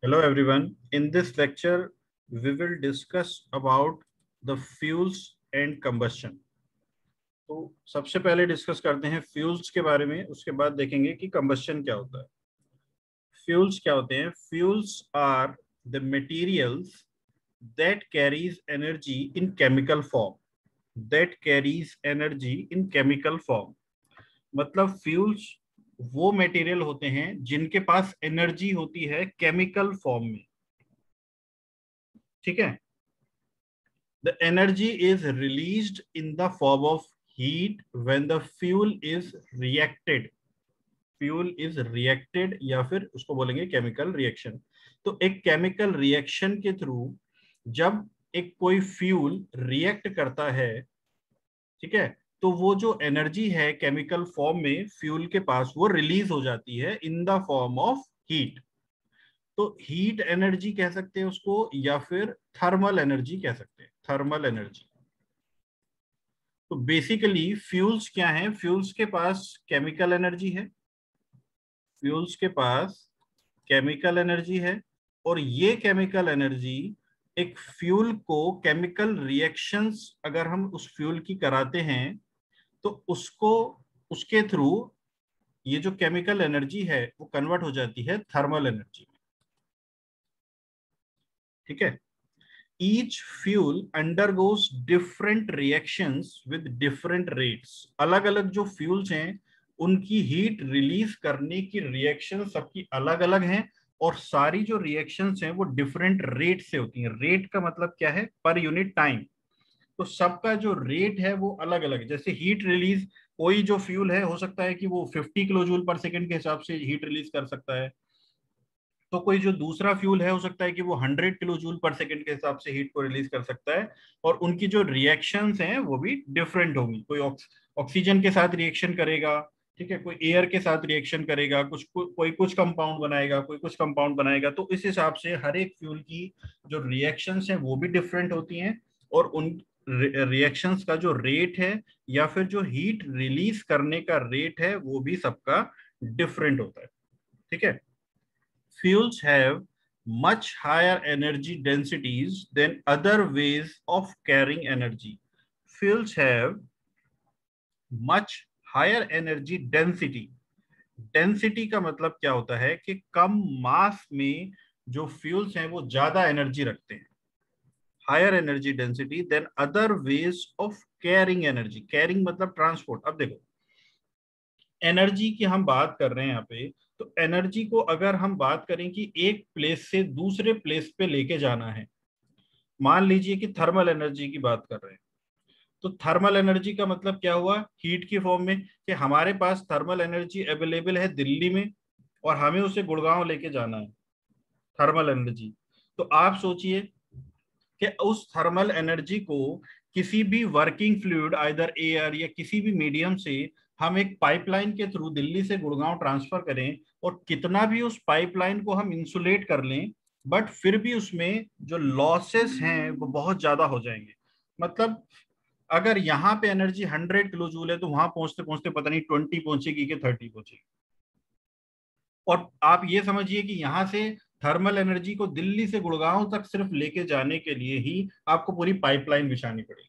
Hello everyone. In this lecture, we will discuss about the fuels and combustion. तो सबसे पहले discuss करते हैं फ्यूल्स के बारे में, उसके बाद देखेंगे कि कंबस्शन क्या होता है। फ्यूल्स क्या होते हैं? Fuels are the materials that carries energy in chemical form. That carries energy in chemical form मतलब फ्यूल्स वो मटेरियल होते हैं जिनके पास एनर्जी होती है केमिकल फॉर्म में। ठीक है। The energy is released in the form of heat when the fuel is reacted. Fuel is reacted या फिर उसको बोलेंगे केमिकल रिएक्शन। तो एक केमिकल रिएक्शन के थ्रू जब एक कोई फ्यूल रिएक्ट करता है, ठीक है, तो वो जो एनर्जी है केमिकल फॉर्म में फ्यूल के पास वो रिलीज हो जाती है in the form of heat. तो हीट एनर्जी कह सकते हैं उसको, या फिर थर्मल एनर्जी कह सकते हैं, थर्मल एनर्जी। तो बेसिकली फ्यूल्स क्या है? फ्यूल्स के पास केमिकल एनर्जी है, फ्यूल्स के पास केमिकल एनर्जी है, और ये केमिकल एनर्जी एक फ्यूल को केमिकल रिएक्शंस अगर हम उस फ्यूल की कराते हैं तो उसको उसके थ्रू ये जो केमिकल एनर्जी है वो कन्वर्ट हो जाती है थर्मल एनर्जी में। ठीक है। Each fuel undergoes different reactions with different rates. अलग अलग जो फ्यूल्स हैं उनकी हीट रिलीज करने की रिएक्शन सबकी अलग अलग हैं, और सारी जो रिएक्शंस हैं वो डिफरेंट रेट से होती हैं। रेट का मतलब क्या है? Per unit time. तो सबका जो रेट है वो अलग अलग है। जैसे हीट रिलीज, कोई जो फ्यूल है हो सकता है कि वो 50 किलो जूल पर सेकेंड के हिसाब से हीट रिलीज कर सकता है, तो कोई जो दूसरा फ्यूल है हो सकता है कि वो 100 किलो जूल पर सेकंड के हिसाब से हीट को रिलीज कर सकता है, और उनकी जो रिएक्शंस हैं वो भी डिफरेंट होंगी। कोई ऑक्सीजन के साथ रिएक्शन करेगा, ठीक है, कोई एयर के साथ रिएक्शन करेगा, कोई कुछ कंपाउंड बनाएगा, कोई कुछ कंपाउंड बनाएगा। तो इस हिसाब से हर एक फ्यूल की जो रिएक्शंस हैं वो भी डिफरेंट होती हैं, और उन रिएक्शंस का जो रेट है या फिर जो हीट रिलीज करने का रेट है वो भी सबका डिफरेंट होता है। ठीक है। Fuels have much higher energy densities than other ways of carrying energy. Fuels have much higher energy density. Density का मतलब क्या होता है कि कम मास में जो फ्यूल्स हैं वो ज्यादा एनर्जी रखते हैं। Higher energy density than other ways of carrying energy. Carrying मतलब ट्रांसपोर्ट। अब देखो, एनर्जी की हम बात कर रहे हैं यहाँ पे, तो एनर्जी को अगर हम बात करें कि एक प्लेस से दूसरे प्लेस पे लेके जाना है, मान लीजिए कि थर्मल एनर्जी की बात कर रहे हैं, तो थर्मल एनर्जी का मतलब क्या हुआ? हीट की फॉर्म में, कि हमारे पास थर्मल एनर्जी अवेलेबल है दिल्ली में और हमें उसे गुड़गांव लेके जाना है, थर्मल एनर्जी। तो आप सोचिए कि उस थर्मल एनर्जी को किसी भी वर्किंग फ्लूइड, आइदर एयर या किसी भी मीडियम से हम एक पाइपलाइन के थ्रू दिल्ली से गुड़गांव ट्रांसफर करें, और कितना भी उस पाइपलाइन को हम इंसुलेट कर लें, बट फिर भी उसमें जो लॉसेस हैं वो बहुत ज्यादा हो जाएंगे। मतलब अगर यहाँ पे एनर्जी 100 किलो जूल है तो वहां पहुंचते पहुंचते पता नहीं 20 पहुंचेगी कि 30 पहुंचेगी। और आप ये समझिए कि यहाँ से थर्मल एनर्जी को दिल्ली से गुड़गांव तक सिर्फ लेके जाने के लिए ही आपको पूरी पाइपलाइन बिछानी पड़ेगी।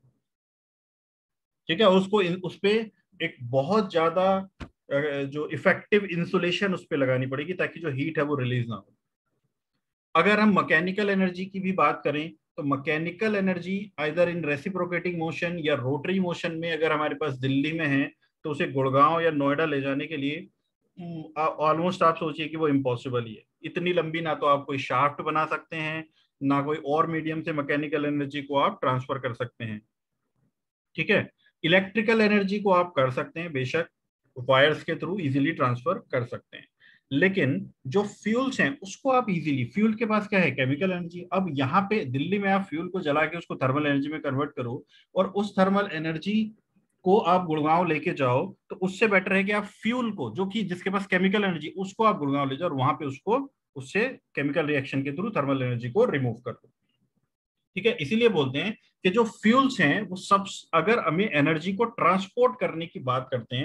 ठीक है। उसको उस पे एक बहुत ज्यादा जो इफेक्टिव इंसुलेशन उस पे लगानी पड़ेगी ताकि जो हीट है वो रिलीज ना हो। अगर हम मैकेनिकल एनर्जी की भी बात करें तो mechanical energy either in reciprocating motion या रोटरी मोशन में अगर हमारे पास दिल्ली में है, तो उसे गुड़गांव या नोएडा ले जाने के लिए ऑलमोस्ट आप सोचिए कि वो इम्पॉसिबल ही है। इतनी लंबी ना तो आप कोई शाफ्ट बना सकते हैं, ना कोई और मीडियम से मैकेनिकल एनर्जी को आप ट्रांसफर कर सकते हैं। ठीक है। इलेक्ट्रिकल एनर्जी को आप कर सकते हैं, बेशक वायर्स के थ्रू इजीली ट्रांसफर कर सकते हैं, लेकिन जो फ्यूल्स हैं उसको आप इजीली, फ्यूल के पास क्या है? Chemical energy. अब यहाँ पे दिल्ली में आप फ्यूल को जला के उसको थर्मल एनर्जी में कन्वर्ट करो, और उस थर्मल एनर्जी को आप गुड़गांव लेके जाओ, तो उससे बेटर है कि आप फ्यूल को, जो कि जिसके पास केमिकल एनर्जी, उसको आप गुड़गांव ले जाओ और वहां पे उसको उससे केमिकल रिएक्शन के थ्रू थर्मल एनर्जी को रिमूव कर दो। ठीक है। इसीलिए बोलते हैं कि जो फ्यूल्स हैं वो सब, अगर हमें एनर्जी को ट्रांसपोर्ट करने की बात करते हैं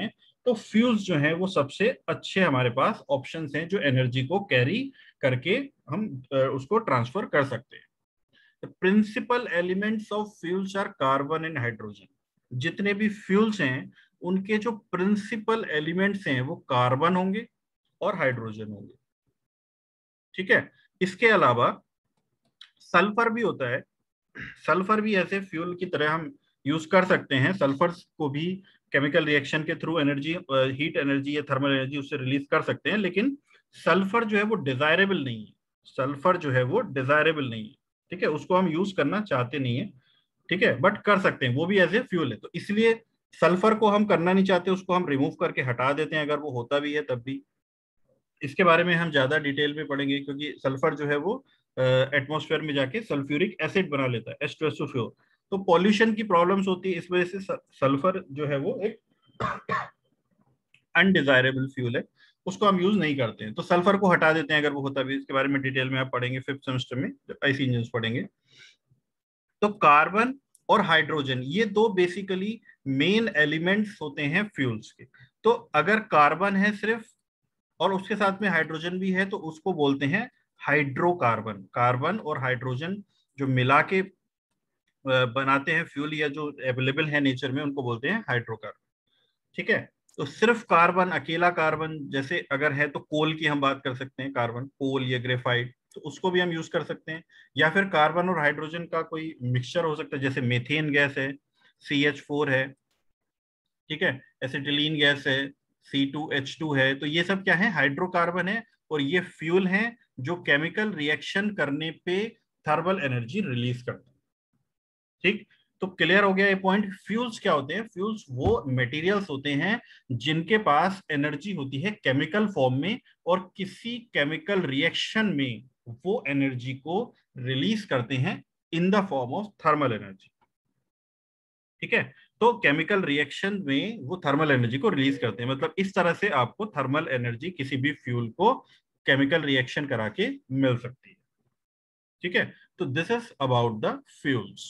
तो फ्यूल्स जो हैं वो सबसे अच्छे हमारे पास ऑप्शंस हैं जो एनर्जी को कैरी करके हम उसको ट्रांसफर कर सकते हैं। The principal elements of fuels are carbon and hydrogen. जितने भी फ्यूल्स हैं उनके जो प्रिंसिपल एलिमेंट्स हैं वो कार्बन होंगे और हाइड्रोजन होंगे। ठीक है, इसके अलावा सल्फर भी होता है। सल्फर भी ऐसे फ्यूल की तरह हम यूज कर सकते हैं। सल्फर को भी केमिकल रिएक्शन के थ्रू एनर्जी, हीट एनर्जी या थर्मल एनर्जी उससे रिलीज कर सकते हैं, लेकिन सल्फर जो है वो डिजायरेबल नहीं है। सल्फर जो है वो डिजायरेबल नहीं है। ठीक है, उसको हम यूज करना चाहते नहीं है। ठीक है, बट कर सकते हैं, वो भी एज ए फ्यूल है। तो इसलिए सल्फर को हम करना नहीं चाहते, उसको हम रिमूव करके हटा देते हैं, अगर वो होता भी है तब भी। इसके बारे में हम ज्यादा डिटेल में पढ़ेंगे, क्योंकि सल्फर जो है वो एटमॉस्फेयर में जाके सल्फ्यूरिक एसिड बना लेता है, H2SO4। तो पॉल्यूशन की प्रॉब्लम्स होती है, इस वजह से सल्फर जो है वो एक अनडिजायरेबल फ्यूल है, उसको हम यूज नहीं करते हैं। तो सल्फर को हटा देते हैं अगर वो होता भी। इसके बारे में डिटेल में आप पढ़ेंगे 5th सेमेस्टर में जब आईसी इंजन पढ़ेंगे। तो कार्बन और हाइड्रोजन ये दो बेसिकली मेन एलिमेंट्स होते हैं फ्यूल्स के। तो अगर कार्बन है सिर्फ और उसके साथ में हाइड्रोजन भी है तो उसको बोलते हैं हाइड्रोकार्बन। कार्बन और हाइड्रोजन जो मिला के बनाते हैं फ्यूल या जो अवेलेबल है नेचर में, उनको बोलते हैं हाइड्रोकार्बन। ठीक है, तो सिर्फ कार्बन, अकेला कार्बन जैसे अगर है तो कोल की हम बात कर सकते हैं, कार्बन कोल या ग्रेफाइट, तो उसको भी हम यूज कर सकते हैं। या फिर कार्बन और हाइड्रोजन का कोई मिक्सचर हो सकता है, जैसे मेथेन गैस है, CH4 है। ठीक है, एसिटिलीन गैस है, C2H2 है। तो ये सब क्या है, हाइड्रोकार्बन है, और ये फ्यूल है जो केमिकल रिएक्शन करने पे थर्मल एनर्जी रिलीज करते हैं। ठीक, तो क्लियर हो गया ये पॉइंट। फ्यूल्स क्या होते हैं? फ्यूल्स वो मटेरियल्स होते हैं जिनके पास एनर्जी होती है केमिकल फॉर्म में, और किसी केमिकल रिएक्शन में वो एनर्जी को रिलीज करते हैं in the form of thermal energy. ठीक है, तो केमिकल रिएक्शन में वो थर्मल एनर्जी को रिलीज करते हैं। मतलब इस तरह से आपको थर्मल एनर्जी किसी भी फ्यूल को केमिकल रिएक्शन करा के मिल सकती है। ठीक है, तो this is about the fuels.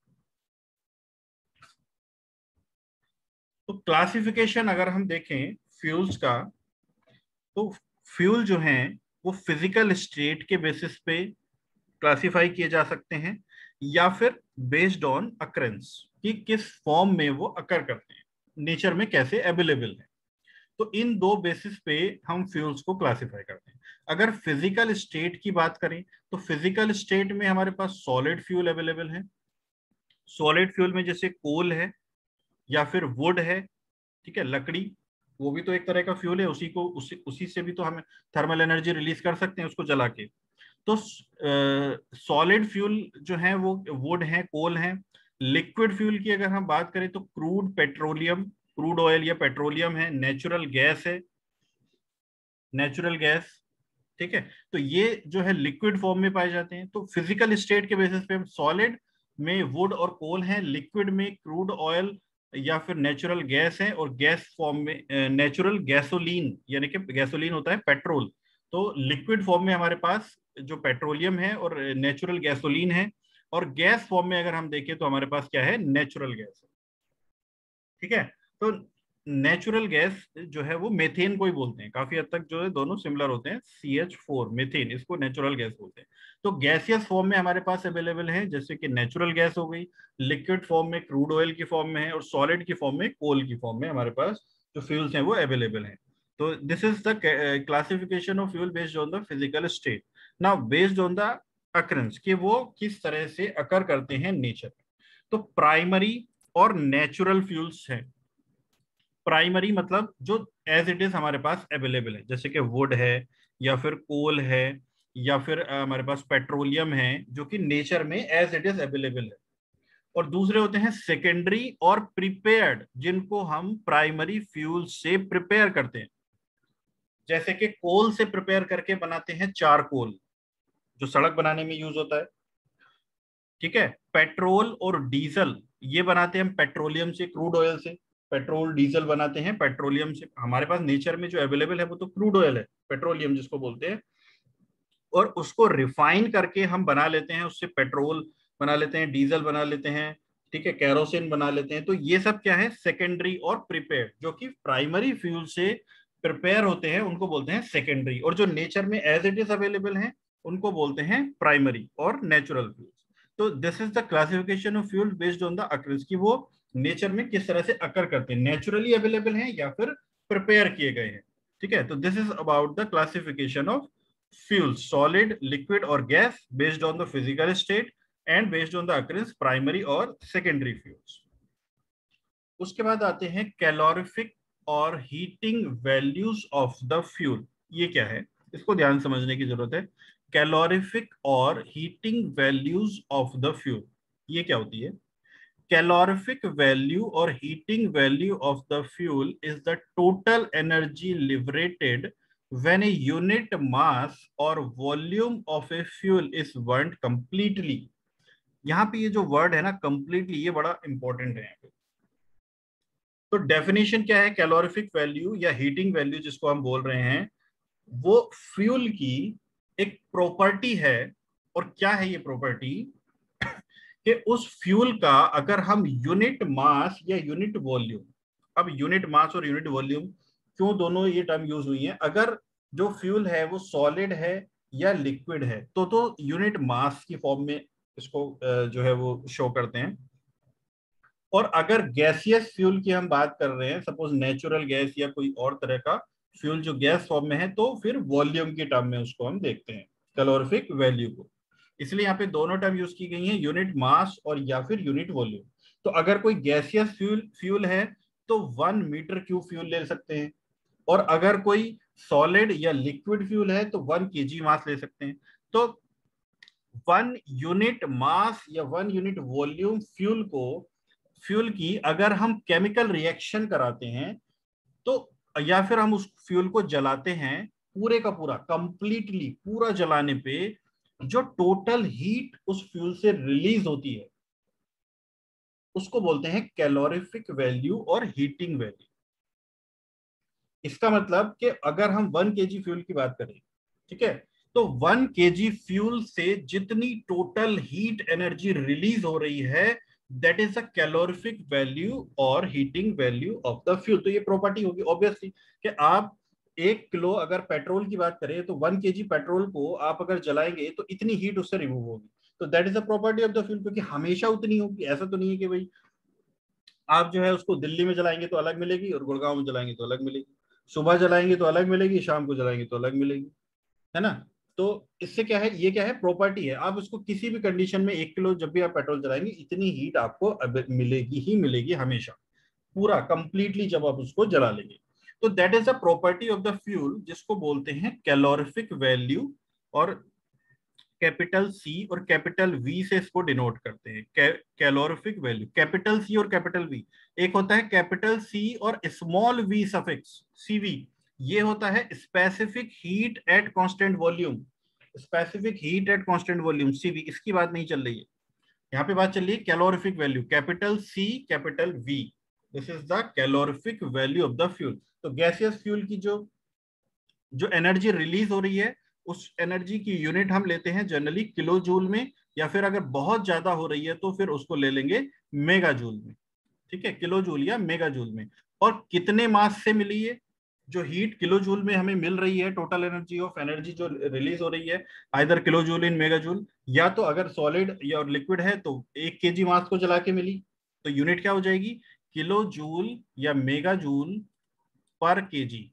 तो क्लासिफिकेशन अगर हम देखें फ्यूल्स का, तो फ्यूल जो हैं वो फिजिकल स्टेट के बेसिस पे क्लासिफाई किए जा सकते हैं, या फिर बेस्ड ऑन अकरेंस, कि किस फॉर्म में वो अकर करते हैं, नेचर में कैसे अवेलेबल है। तो इन दो बेसिस पे हम फ्यूल्स को क्लासिफाई करते हैं। अगर फिजिकल स्टेट की बात करें तो फिजिकल स्टेट में हमारे पास सॉलिड फ्यूल अवेलेबल है। सॉलिड फ्यूल में जैसे कोल है या फिर वुड है। ठीक है, लकड़ी, वो भी तो एक तरह का फ्यूल है, उसी से भी तो हम थर्मल एनर्जी रिलीज कर सकते हैं उसको जला के। तो सॉलिड फ्यूल जो है वो वुड है, कोल है। लिक्विड फ्यूल की अगर हम बात करें तो क्रूड पेट्रोलियम, क्रूड ऑयल या पेट्रोलियम है, नेचुरल गैस है, नेचुरल गैस। ठीक है, तो ये जो है लिक्विड फॉर्म में पाए जाते हैं। तो फिजिकल स्टेट के बेसिस पे हम सॉलिड में वुड और कोल है, लिक्विड में क्रूड ऑयल या फिर नेचुरल गैस है, और गैस फॉर्म में नेचुरल गैसोलीन, यानी कि गैसोलीन होता है पेट्रोल। तो लिक्विड फॉर्म में हमारे पास जो पेट्रोलियम है और नेचुरल गैसोलीन है, और गैस फॉर्म में अगर हम देखें तो हमारे पास क्या है, नेचुरल गैस है। ठीक है, तो नेचुरल गैस जो है वो मेथेन को ही बोलते हैं, काफी हद तक जो है दोनों सिमिलर होते हैं। CH4 मेथेन, इसको नेचुरल गैस बोलते हैं। तो गैसियस फॉर्म में हमारे पास अवेलेबल है, जैसे कि नेचुरल गैस हो गई, लिक्विड फॉर्म में क्रूड ऑयल की फॉर्म में है, और सॉलिड की फॉर्म में कोल की फॉर्म में हमारे पास जो फ्यूल्स हैं वो अवेलेबल हैं। तो this is the classification of fuel based on the physical state. Now based on the occurrence, कि वो किस तरह से अकर करते हैं नेचर। तो प्राइमरी और नेचुरल फ्यूल्स हैं। प्राइमरी मतलब जो एज इट इज हमारे पास अवेलेबल है, जैसे कि वुड है या फिर कोल है या फिर हमारे पास पेट्रोलियम है, जो कि नेचर में एज इट इज अवेलेबल है। और दूसरे होते हैं सेकेंडरी और प्रिपेयर्ड, जिनको हम प्राइमरी फ्यूल से प्रिपेयर करते हैं। जैसे कि कोल से प्रिपेयर करके बनाते हैं चारकोल, जो सड़क बनाने में यूज होता है। ठीक है, पेट्रोल और डीजल ये बनाते हैं हम पेट्रोलियम से, क्रूड ऑयल से। पेट्रोल डीजल बनाते हैं पेट्रोलियम से। हमारे पास नेचर में जो अवेलेबल है वो तो क्रूड ऑयल है, पेट्रोलियम जिसको बोलते हैं, और उसको रिफाइन करके हम बना लेते हैं, उससे पेट्रोल बना लेते हैं, डीजल बना लेते हैं, ठीक है, केरोसिन बना लेते हैं। तो ये सब क्या है, सेकेंडरी और प्रिपेयर। जो कि प्राइमरी फ्यूल से प्रिपेयर होते हैं उनको बोलते हैं सेकेंडरी, और जो नेचर में एज इट इज अवेलेबल हैं उनको बोलते हैं प्राइमरी और नेचुरल फ्यूल्स। तो this is the classification of fuel based on the occurrence, कि वो नेचर में किस तरह से अकर करते हैं, नेचुरली अवेलेबल हैं या फिर प्रिपेयर किए गए हैं। ठीक है, तो this is about the classification of fuel, solid, liquid और gas, based on the physical state and based on the occurrence primary और सेकेंडरी फ्यूल्स। उसके बाद आते हैं कैलोरिफिक और heating values of the fuel. ये क्या है, इसको ध्यान समझने की जरूरत है। कैलोरिफिक और heating values of the fuel, ये क्या होती है? Calorific value or heating value of the fuel is the total energy liberated when a unit mass or volume of a fuel is burnt completely। यहाँ पे ये जो word है ना completely, ये बड़ा इंपॉर्टेंट है। तो डेफिनेशन क्या है, कैलोरिफिक वैल्यू या हीटिंग वैल्यू जिसको हम बोल रहे हैं, वो फ्यूल की एक प्रॉपर्टी है। और क्या है ये प्रॉपर्टी, कि उस फ्यूल का अगर हम यूनिट मास या यूनिट वॉल्यूम, अब यूनिट मास और यूनिट वॉल्यूम क्यों दोनों ये टर्म यूज हुई है, अगर जो फ्यूल है वो सॉलिड है या लिक्विड है तो यूनिट मास की फॉर्म में इसको जो है वो शो करते हैं। और अगर गैसियस फ्यूल की हम बात कर रहे हैं, सपोज नेचुरल गैस या कोई और तरह का फ्यूल जो गैस फॉर्म में है, तो फिर वॉल्यूम की टर्म में उसको हम देखते हैं, कैलोरिफिक वैल्यू को। इसलिए यहाँ पे दोनों टर्म यूज की गई हैं, यूनिट मास और या फिर यूनिट वॉल्यूम। तो अगर कोई गैसियस फ्यूल है तो 1 मीटर क्यूब फ्यूल ले सकते हैं, और अगर कोई सॉलिड या लिक्विड फ्यूल है तो 1 kg मास ले सकते हैं। तो 1 यूनिट मास या 1 यूनिट वॉल्यूम फ्यूल की अगर हम केमिकल रिएक्शन कराते हैं, तो या फिर हम उस फ्यूल को जलाते हैं, पूरे का पूरा कंप्लीटली पूरा जलाने पे जो टोटल हीट उस फ्यूल से रिलीज होती है उसको बोलते हैं कैलोरिफिक वैल्यू और हीटिंग वैल्यू। इसका मतलब कि अगर हम 1 kg फ्यूल की बात करें, ठीक है, तो 1 kg फ्यूल से जितनी टोटल हीट एनर्जी रिलीज हो रही है, that is a calorific value और heating value of the fuel. तो ये प्रॉपर्टी होगी ऑब्वियसली कि आप 1 किलो अगर पेट्रोल की बात करें तो 1 kg पेट्रोल को आप अगर जलाएंगे तो इतनी हीट उससे रिमूव होगी। तो that is a property of the fuel, क्योंकि हमेशा उतनी होगी। ऐसा तो नहीं है कि भाई आप जो है उसको दिल्ली में जलाएंगे तो अलग मिलेगी और गुड़गांव में जलाएंगे तो अलग मिलेगी, सुबह जलाएंगे तो अलग मिलेगी, शाम को जलाएंगे तो अलग मिलेगी, है ना। तो इससे क्या है, ये क्या है, प्रॉपर्टी है। आप उसको किसी भी कंडीशन में 1 किलो जब भी आप पेट्रोल जलाएंगे इतनी हीट आपको मिलेगी ही मिलेगी हमेशा, पूरा कंप्लीटली जब आप उसको जला लेंगे। तो that is a property of the fuel जिसको बोलते हैं कैलोरिफिक वैल्यू, और कैपिटल सी और कैपिटल वी से इसको डिनोट करते हैं। कैलोरिफिक वैल्यू, कैपिटल सी और कैपिटल वी। एक होता है कैपिटल सी और स्मॉल वी सफिक्स सीवी, ये होता है specific heat at constant volume. Specific heat at constant volume CV, इसकी बात नहीं चल रही है, यहाँ पे बात चल रही है calorific value, capital C capital V. This is the calorific value of the fuel. तो गैसियस फ्यूल की जो जो एनर्जी रिलीज हो रही है, उस एनर्जी की यूनिट हम लेते हैं जनरली किलो जूल में, या फिर अगर बहुत ज्यादा हो रही है तो फिर उसको ले लेंगे मेगा जूल में। ठीक है, किलो जूल या मेगा जूल में। और कितने मास से मिली है, जो हीट किलो जूल में हमें मिल रही है, टोटल एनर्जी ऑफ एनर्जी जो रिलीज हो रही है, either kilo joule in mega joule, या तो अगर सॉलिड या लिक्विड है तो 1 kg मास को जला के मिली, तो यूनिट क्या हो जाएगी, किलो जूल या मेगा जूल पर केजी।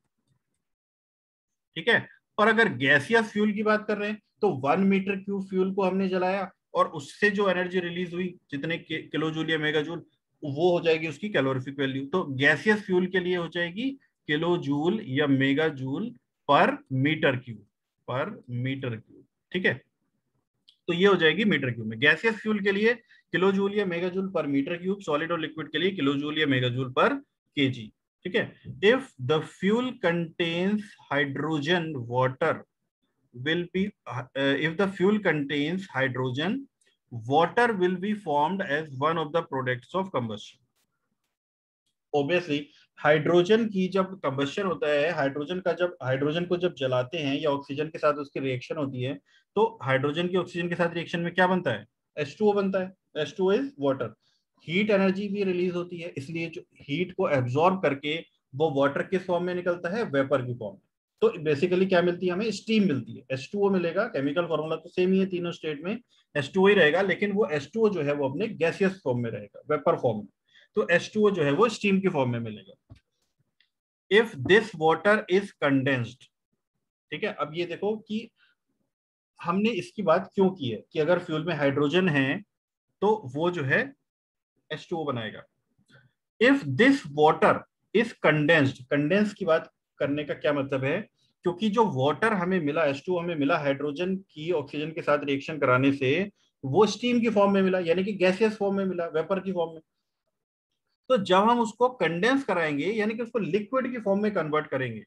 ठीक है। और अगर गैसियस फ्यूल की बात कर रहे हैं तो 1 मीटर क्यूब फ्यूल को हमने जलाया और उससे जो एनर्जी रिलीज हुई, जितने किलो जूल या मेगा जूल, वो हो जाएगी उसकी कैलोरिफिक वैल्यू। तो गैसियस फ्यूल के लिए हो जाएगी किलो जूल या mega joule per metre cube, per metre cube. ठीक है, तो ये हो जाएगी मीटर क्यूब में। गैसियस फ्यूल के लिए किलो जूल या mega joule per metre cube, solid और लिक्विड के लिए किलो जूल या मेगा जूल पर केजी। ठीक है। If the fuel contains hydrogen water will be if the fuel contains hydrogen, water will be formed as one of the products of combustion। Obviously hydrogen की जब combustion होता है, hydrogen का जब hydrogen को जब जलाते हैं या ऑक्सीजन के साथ उसकी रिएक्शन होती है, तो हाइड्रोजन की ऑक्सीजन के साथ रिएक्शन में क्या बनता है, H2O बनता है। H2O is water. Heat energy भी रिलीज होती है, इसलिए जो हीट को एब्जॉर्ब करके वो वाटर किस फॉर्म में निकलता है, वेपर की फॉर्म में। तो बेसिकली क्या मिलती है हमें, स्टीम मिलती है। H2O मिलेगा, केमिकल फॉर्मूला तो सेम ही है तीनों स्टेट में, H2O ही रहेगा, लेकिन वो H2O जो है वो अपने गैसियस फॉर्म में रहेगा, वेपर फॉर्म में। तो H2O जो है वो स्टीम की फॉर्म में मिलेगा। If this water is condensed, ठीक है, अब ये देखो कि हमने इसकी बात क्यों की है कि अगर फ्यूल में हाइड्रोजन है तो वो जो है H2O बनाएगा। If this water is condensed, condense की बात करने का क्या मतलब है, क्योंकि जो वाटर हमें मिला, H2O हमें मिला हाइड्रोजन की ऑक्सीजन के साथ रिएक्शन कराने से, वो स्टीम की फॉर्म में मिला, यानी कि गैसियस फॉर्म में मिला, वेपर की फॉर्म में। तो जब हम उसको कंडेंस कराएंगे, यानी कि उसको लिक्विड की फॉर्म में कन्वर्ट करेंगे,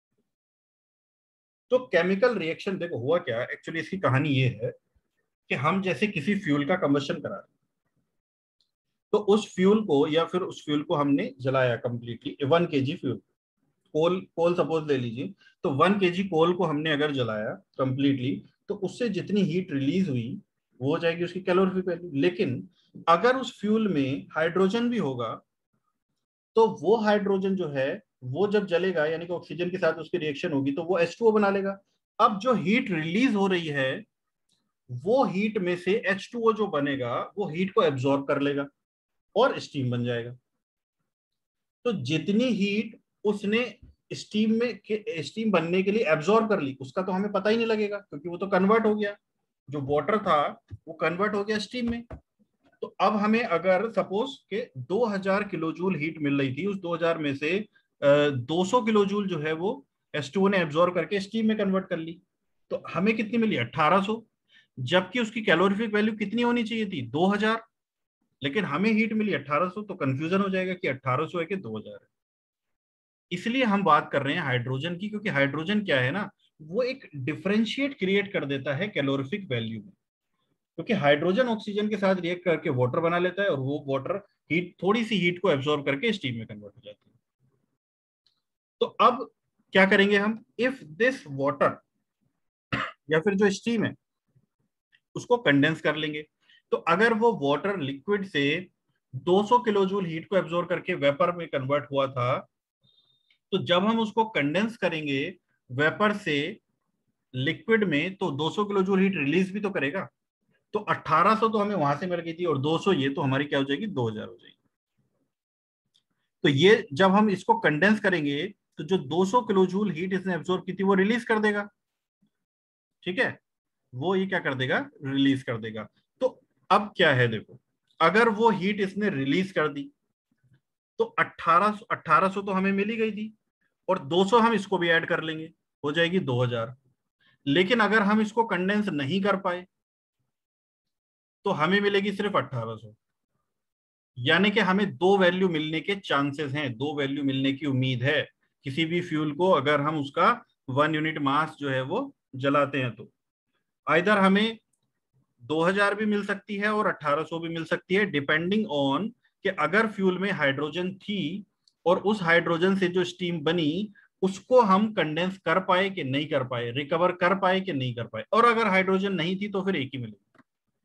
तो केमिकल रिएक्शन देखो हुआ क्या, एक्चुअली इसकी कहानी ये है कि हम जैसे किसी फ्यूल का कंबशन करा रहे, तो उस फ्यूल को या फिर उस फ्यूल को हमने जलाया completely, 1 kg fuel, coal coal suppose ले लीजिए, तो 1 kg कोल को हमने अगर जलाया कंप्लीटली, तो उससे जितनी हीट रिलीज हुई वो हो जाएगी उसकी कैलोरीफिक वैल्यू। लेकिन अगर उस फ्यूल में हाइड्रोजन भी होगा, तो वो हाइड्रोजन जो है वो जब जलेगा, यानी कि ऑक्सीजन के साथ उसकी रिएक्शन होगी, तो वो H2O बना लेगा। अब जो हीट रिलीज हो रही है, वो हीट में से H2O जो बनेगा वो हीट को एब्जॉर्ब कर लेगा और स्टीम बन जाएगा। तो जितनी हीट उसने स्टीम बनने के लिए एब्जॉर्ब कर ली, उसका तो हमें पता ही नहीं लगेगा, क्योंकि वो तो कन्वर्ट हो गया, जो वाटर था वो कन्वर्ट हो गया स्टीम में। तो अब हमें अगर सपोज के 2000 किलो जूल हीट मिल रही थी, उस 2000 में से 200 किलो जूल जो है वो H2O ने एब्जॉर्ब करके स्टीम में कन्वर्ट कर ली, तो हमें कितनी मिली, 1800। जबकि उसकी कैलोरीफिक वैल्यू कितनी होनी चाहिए थी, 2000, लेकिन हमें हीट मिली 1800। तो कंफ्यूजन हो जाएगा कि 1800 है कि 2000 है। इसलिए हम बात कर रहे हैं हाइड्रोजन की, क्योंकि हाइड्रोजन क्या है ना, वो एक डिफरेंशिएट क्रिएट कर देता है कैलोरीफिक वैल्यू में, क्योंकि हाइड्रोजन ऑक्सीजन के साथ रिएक्ट करके वाटर बना लेता है, और वो वाटर हीट, थोड़ी सी हीट को एब्जॉर्ब करके स्टीम में कन्वर्ट हो जाती है। तो अब क्या करेंगे हम, इफ दिस वाटर या फिर जो स्टीम है उसको कंडेंस कर लेंगे। तो अगर वो वाटर लिक्विड से 200 किलो जूल हीट को एब्जॉर्ब करके वेपर में कन्वर्ट हुआ था, तो जब हम उसको कंडेंस करेंगे वेपर से लिक्विड में, तो 200 किलो जूल हीट रिलीज भी तो करेगा। तो 1800 तो हमें वहां से मिल गई थी, और 200 ये, तो हमारी क्या हो जाएगी, 2000 हो जाएगी। तो ये जब हम इसको कंडेंस करेंगे, तो जो 200 किलो जूल हीट इसने एब्जॉर्ब की थी वो रिलीज कर देगा, ठीक है, वो ये क्या कर देगा, रिलीज कर देगा। तो अब क्या है देखो, अगर वो हीट इसने रिलीज कर दी, तो 1800 तो हमें मिल ही गई थी, और 200 हम इसको भी ऐड कर लेंगे, हो जाएगी 2000। लेकिन अगर हम इसको कंडेंस नहीं कर पाए, तो हमें मिलेगी सिर्फ 1800। यानी कि हमें दो वैल्यू मिलने के चांसेस हैं, दो वैल्यू मिलने की उम्मीद है किसी भी फ्यूल को, अगर हम उसका 1 यूनिट मास जो है वो जलाते हैं। तो आइदर हमें 2000 भी मिल सकती है और 1800 भी मिल सकती है, डिपेंडिंग ऑन कि अगर फ्यूल में हाइड्रोजन थी और उस हाइड्रोजन से जो स्टीम बनी उसको हम कंडेंस कर पाए कि नहीं कर पाए, रिकवर कर पाए कि नहीं कर पाए, और अगर हाइड्रोजन नहीं थी तो फिर एक ही मिलेगी।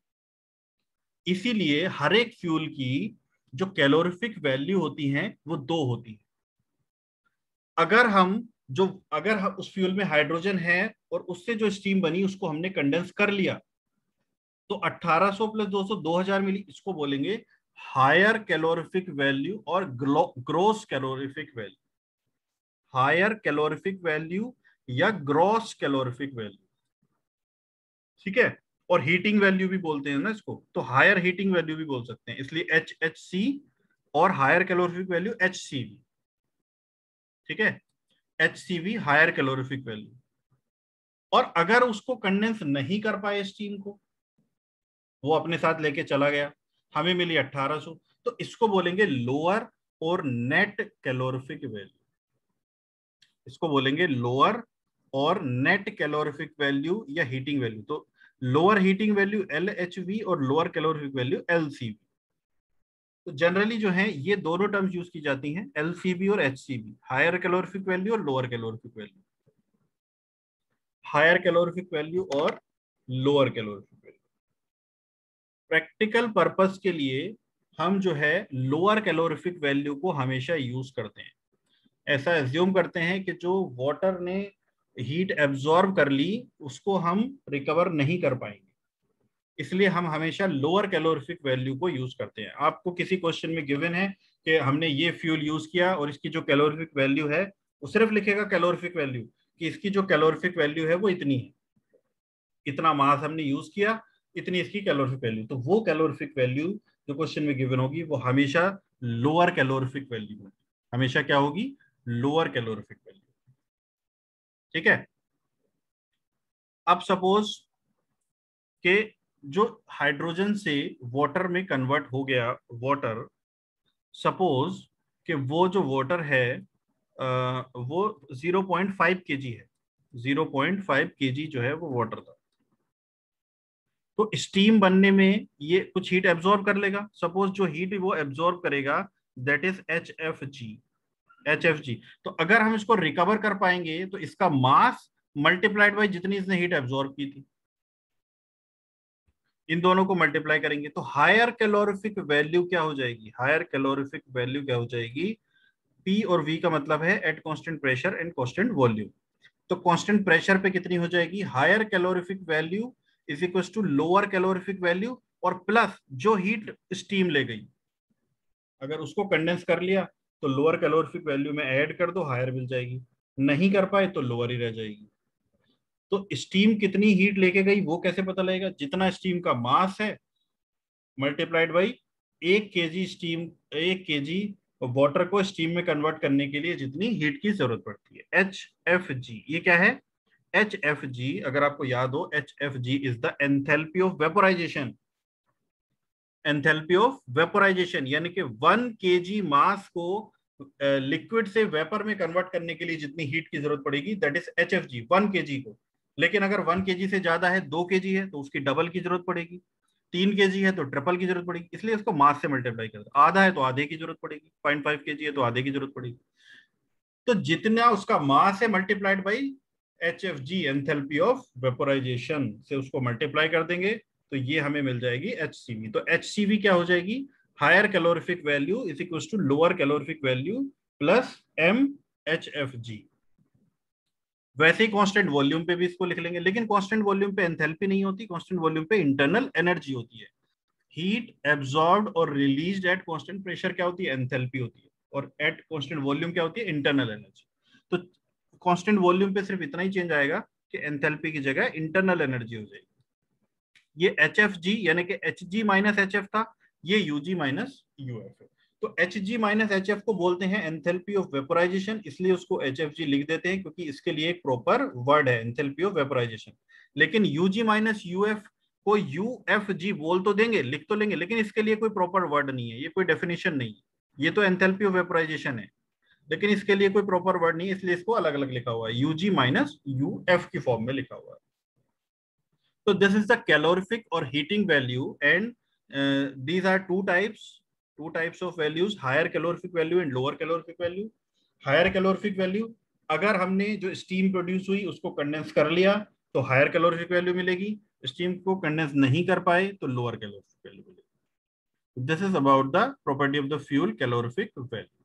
इसीलिए हर एक फ्यूल की जो कैलोरीफिक वैल्यू होती हैं वो दो होती है। अगर हम जो अगर हम उस फ्यूल में हाइड्रोजन है और उससे जो स्टीम बनी उसको हमने कंडेंस कर लिया, तो 1800 प्लस 200 2000 मिली, इसको बोलेंगे हायर कैलोरीफिक वैल्यू और gross calorific value. Higher calorific value या ग्रॉस कैलोरीफिक वैल्यू, ठीक है। और हीटिंग वैल्यू भी बोलते हैं ना इसको, तो हायर हीटिंग वैल्यू भी बोल सकते हैं, इसलिए HHC, और हायर कैलोरीफिक वैल्यू HCV, ठीक है, HCV हायर कैलोरीफिक वैल्यू। और अगर उसको कंडेंस नहीं कर पाए स्टीम को, वो अपने साथ लेके चला गया, हमें मिली 1800, तो इसको बोलेंगे लोअर और नेट कैलोरीफिक वैल्यू, इसको बोलेंगे लोअर और नेट कैलोरीफिक वैल्यू या हीटिंग वैल्यू। तो लोअर हीटिंग वैल्यू LHV और लोअर कैलोरीफिक वैल्यू LCV। तो जनरली जो है ये दोनों टर्म्स यूज की जाती हैं, LCV और HCV, हायर कैलोरीफिक वैल्यू और lower calorific value, higher calorific value और lower calorific value. Practical purpose के लिए हम जो है लोअर कैलोरीफिक वैल्यू को हमेशा यूज करते हैं। ऐसा एज्यूम करते हैं कि जो वाटर ने हीट एब्जॉर्ब कर ली उसको हम रिकवर नहीं कर पाएंगे, इसलिए हम हमेशा लोअर कैलोरीफिक वैल्यू को यूज करते हैं। आपको किसी क्वेश्चन में गिवन है कि हमने ये फ्यूल यूज किया और इसकी जो कैलोरीफिक वैल्यू है, वो सिर्फ लिखेगा कैलोरीफिक वैल्यू कि इसकी जो कैलोरीफिक वैल्यू है वो इतनी है, इतना मास हमने यूज किया, इतनी इसकी कैलोरीफिक वैल्यू। तो वो कैलोरीफिक वैल्यू जो क्वेश्चन में गिवन होगी वो हमेशा लोअर कैलोरीफिक वैल्यू होगी, हमेशा क्या होगी, लोअर कैलोरीफिक वैल्यू। ठीक है। अब सपोज कि जो हाइड्रोजन से वाटर में कन्वर्ट हो गया वाटर, सपोज कि वो जो वाटर है वो 0.5 kg है, 0.5 kg जो है वो वाटर था। तो स्टीम बनने में ये कुछ हीट एब्जॉर्ब कर लेगा, सपोज जो हीट वो एब्जॉर्ब करेगा that is H F G. तो अगर हम इसको रिकवर कर पाएंगे तो इसका मास मल्टीप्लाइड बाई जितनी इसने हीट एब्जॉर्ब की थी, इन दोनों को मल्टीप्लाई करेंगे तो हायर कैलोरीफिक वैल्यू क्या हो जाएगी, हायर कैलोरीफिक वैल्यू क्या हो जाएगी, पी और वी का मतलब है at constant pressure and constant volume. तो कांस्टेंट प्रेशर पे कितनी हो जाएगी, higher calorific value is equal to lower calorific value और प्लस जो हीट स्टीम ले गई, अगर उसको कंडेंस कर लिया तो लोअर कैलोरीफिक वैल्यू में ऐड कर दो, हायर मिल जाएगी, नहीं कर पाए तो लोअर ही रह जाएगी। तो स्टीम कितनी हीट लेके गई वो कैसे पता लगेगा, जितना स्टीम का मास है multiplied by 1 kg steam, 1 kg water को स्टीम में कन्वर्ट करने के लिए जितनी हीट की जरूरत पड़ती है, HFG। ये क्या है, HFG अगर आपको याद हो, HFG is the enthalpy of vaporisation, enthalpy of vaporisation यानी कि 1 kg मास को लिक्विड से वेपर में कन्वर्ट करने के लिए जितनी हीट की जरूरत पड़ेगी दैट इज HFG 1 kg को। लेकिन अगर 1 kg से ज्यादा है, 2 kg है तो उसकी डबल की जरूरत पड़ेगी, 3 kg है तो ट्रिपल की जरूरत पड़ेगी, इसलिए उसको मास से मल्टीप्लाई कर दो। आधा है तो आधे की जरूरत पड़ेगी, 0.5 kg है तो आधे की जरूरत पड़ेगी। तो जितना उसका मास है multiplied by HFG enthalpy of vaporisation से उसको मल्टीप्लाई कर देंगे तो ये हमें मिल जाएगी HCV। तो HCV क्या हो जाएगी, higher calorific value is equal to lower calorific value plus MHFG। वैसे ही कांस्टेंट वॉल्यूम पे भी इसको लिख लेंगे, लेकिन कांस्टेंट वॉल्यूम पे एंथैल्पी नहीं होती, कांस्टेंट वॉल्यूम पे इंटरनल एनर्जी होती है। हीट एब्जॉर्ब्ड और रिलीज्ड एट कांस्टेंट प्रेशर क्या होती है, एंथैल्पी होती है, और एट कांस्टेंट वॉल्यूम क्या होती है, इंटरनल एनर्जी। तो कांस्टेंट वॉल्यूम पे सिर्फ इतना ही चेंज आएगा कि एंथैल्पी की जगह इंटरनल एनर्जी हो जाएगी। ये HFG यानी कि HG माइनस HF था, ये UG माइनस UF है। तो HG माइनस HF को बोलते हैं एंथैल्पी ऑफ वेपोराइजेशन, इसलिए उसको HFG लिख देते हैं क्योंकि इसके लिए एक प्रॉपर वर्ड है एंथैल्पी ऑफ वेपोराइजेशन। लेकिन UG माइनस UF को UFG बोल तो देंगे, लिख तो लेंगे, लेकिन इसके लिए कोई प्रॉपर वर्ड नहीं है, ये कोई डेफिनेशन नहीं है। ये तो एंथैल्पी ऑफ वेपोराइजेशन है लेकिन इसके लिए कोई प्रॉपर वर्ड नहीं है, इसलिए इसको अलग अलग लिखा हुआ है, UG माइनस UF की फॉर्म में लिखा हुआ है। So this is the calorific or heating value, and these are two types of values, higher calorific value and lower calorific value. Higher calorific value अगर हमने जो स्टीम प्रोड्यूस हुई उसको कंडेंस कर लिया तो हायर कैलोरीफिक वैल्यू मिलेगी, steam को कंडेंस नहीं कर पाए तो लोअर कैलोरीफिक वैल्यू मिलेगी। This is about the property of the fuel calorific value.